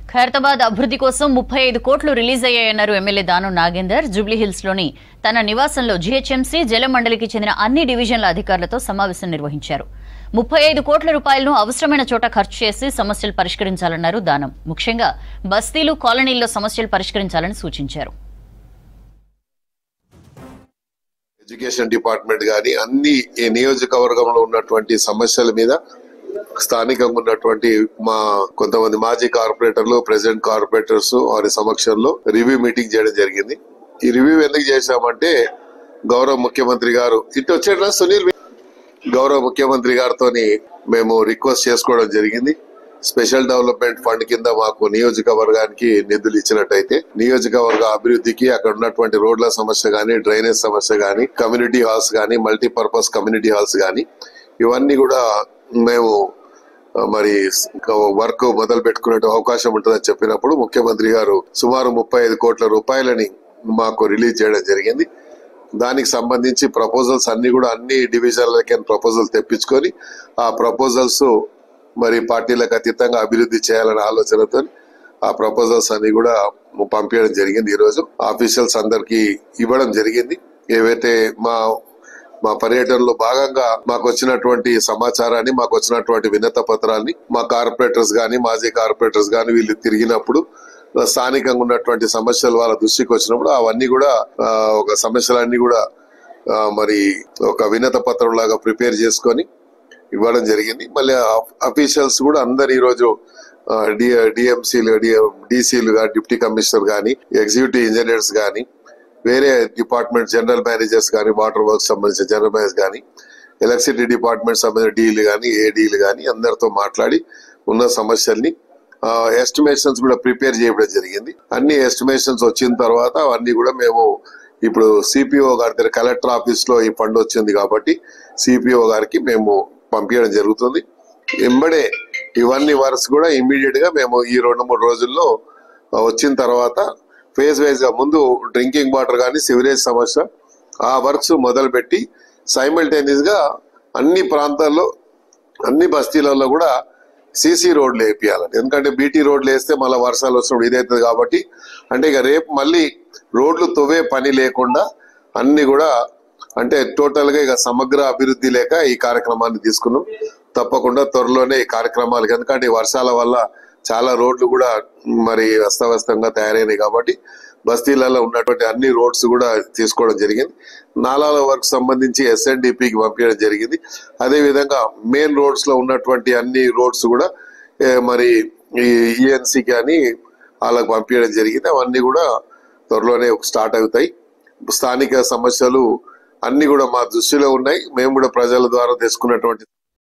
ఖైరతాబాద్ అభివృద్ధి కోసం 35 కోట్లు రిలీజ్ అయ్యాయన్నారు ఎమ్మెల్యే దానం నాగేందర్. జూబ్లీహిల్స్ లోని తన నివాసంలో జీహెచ్ఎంసీ జలమండలికి చెందిన అన్ని డివిజన్ల అధికారులతో సమావేశం నిర్వహించారు. 35 కోట్ల రూపాయలను అవసరమైన చోట ఖర్చు చేసి సమస్యలు పరిష్కరించాలన్నారు దానం. ముఖ్యంగా బస్తీలు, కాలనీల్లో సమస్యలు పరిష్కరించాలని సూచించారు. ఎడ్యుకేషన్ డిపార్ట్మెంట్ గాని అన్ని నియోజకవర్గంలో ఉన్నటువంటి సమస్యల మీద స్థానికంగా ఉన్నటువంటి మా కొంతమంది మాజీ కార్పొరేటర్లు, ప్రెసిడెంట్ కార్పొరేటర్స్ వారి సమక్షంలో రివ్యూ మీటింగ్ చేయడం జరిగింది. ఈ రివ్యూ ఎందుకు చేశామంటే గౌరవ ముఖ్యమంత్రి గారు ఇటు వచ్చేట సునీల్ గౌరవ ముఖ్యమంత్రి గారితో మేము రిక్వెస్ట్ చేసుకోవడం జరిగింది. స్పెషల్ డెవలప్మెంట్ ఫండ్ కింద మాకు నియోజకవర్గానికి నిధులు ఇచ్చినట్టయితే నియోజకవర్గ అభివృద్ధికి అక్కడ ఉన్నటువంటి రోడ్ల సమస్య గానీ, డ్రైనేజ్ సమస్య గానీ, కమ్యూనిటీ హాల్స్ గానీ, మల్టీపర్పస్ కమ్యూనిటీ హాల్స్ గానీ ఇవన్నీ కూడా మేము మరి వర్క్ మొదలు పెట్టుకునే అవకాశం ఉంటుందని చెప్పినప్పుడు ముఖ్యమంత్రి గారు సుమారు 35 కోట్ల రూపాయలని మాకు రిలీజ్ చేయడం జరిగింది. దానికి సంబంధించి ప్రపోజల్స్ అన్ని కూడా అన్ని డివిజన్లకి ప్రపోజల్ తెప్పించుకొని ఆ ప్రపోజల్స్ మరి పార్టీలకు అతీతంగా అభివృద్ధి చేయాలనే ఆలోచనతో ఆ ప్రపోజల్స్ అన్ని కూడా పంపించడం జరిగింది. ఈ రోజు ఆఫీషియల్స్ అందరికి ఇవ్వడం జరిగింది. ఏవైతే మా పర్యటనలో భాగంగా మాకు వచ్చినటువంటి సమాచారాన్ని, మాకు వచ్చినటువంటి వినత పత్రాన్ని మా కార్పొరేటర్స్ గాని, మాజీ కార్పొరేటర్స్ గాని వీళ్ళు తిరిగినప్పుడు స్థానికంగా ఉన్నటువంటి సమస్యలు వాళ్ళ దృష్టికి వచ్చినప్పుడు అవన్నీ కూడా ఒక సమస్యలన్నీ కూడా మరి ఒక వినత పత్రం లాగా ప్రిపేర్ చేసుకొని ఇవ్వడం జరిగింది. మళ్ళీ అఫీషియల్స్ కూడా అందరు ఈ రోజు డిఎంసీలు, డీసీలు గాని, డిప్యూటీ కమిషనర్ గాని, ఎగ్జిక్యూటివ్ ఇంజనీర్స్ గాని, వేరే డిపార్ట్మెంట్ జనరల్ మేనేజర్స్ కానీ, వాటర్ వర్క్ సంబంధించిన జనరల్ మేనేజర్స్ కానీ, ఎలక్ట్రిసిటీ డిపార్ట్మెంట్ సంబంధించిన డీలు కానీ, ఏడీలు కానీ అందరితో మాట్లాడి ఉన్న సమస్యల్ని ఎస్టిమేషన్స్ కూడా ప్రిపేర్ చేయడం జరిగింది. అన్ని ఎస్టిమేషన్స్ వచ్చిన తర్వాత అవన్నీ కూడా మేము ఇప్పుడు సిపిఓ గారి దగ్గర కలెక్టర్ ఆఫీస్ లో ఈ ఫండ్ వచ్చింది కాబట్టి సిపిఓ గారికి మేము పంపించడం జరుగుతుంది. ఎంబడే ఇవన్నీ వర్క్స్ కూడా ఇమ్మీడియట్ గా మేము ఈ 2-3 రోజుల్లో వచ్చిన తర్వాత ఫేజ్ వైజ్ గా ముందు డ్రింకింగ్ వాటర్ కానీ, సివరేజ్ సమస్య ఆ వర్క్స్ మొదలు పెట్టి సైమల్టేనియస్ గా అన్ని ప్రాంతాల్లో, అన్ని బస్తీలలో కూడా సీసీ రోడ్లు వేపియాలండి. ఎందుకంటే బీటీ రోడ్లు వేస్తే మళ్ళీ వర్షాలు వచ్చినప్పుడు ఇదవుతుంది కాబట్టి అంటే ఇక రేపు మళ్ళీ రోడ్లు తవ్వే పని లేకుండా అన్ని కూడా అంటే టోటల్ గా ఇక సమగ్ర అభివృద్ధి లేక ఈ కార్యక్రమాన్ని తీసుకున్నాం. తప్పకుండా త్వరలోనే ఈ కార్యక్రమాలు, ఎందుకంటే ఈ వర్షాల వల్ల చాలా రోడ్లు కూడా మరి అస్తవ్యస్తంగా తయారైనాయి కాబట్టి బస్తీలలో ఉన్నటువంటి అన్ని రోడ్స్ కూడా తీసుకోవడం జరిగింది. నాలాల వర్క్ సంబంధించి ఎస్ఎన్డిపికి పంపించడం జరిగింది. అదే విధంగా మెయిన్ రోడ్స్ లో ఉన్నటువంటి అన్ని రోడ్స్ కూడా మరి ఈ ఈఎన్సీకి అని వాళ్ళకి పంపించడం జరిగింది. అవన్నీ కూడా త్వరలోనే స్టార్ట్ అవుతాయి. స్థానిక సమస్యలు అన్ని కూడా మా దృష్టిలో ఉన్నాయి. మేము కూడా ప్రజల ద్వారా తెచ్చుకున్నటువంటి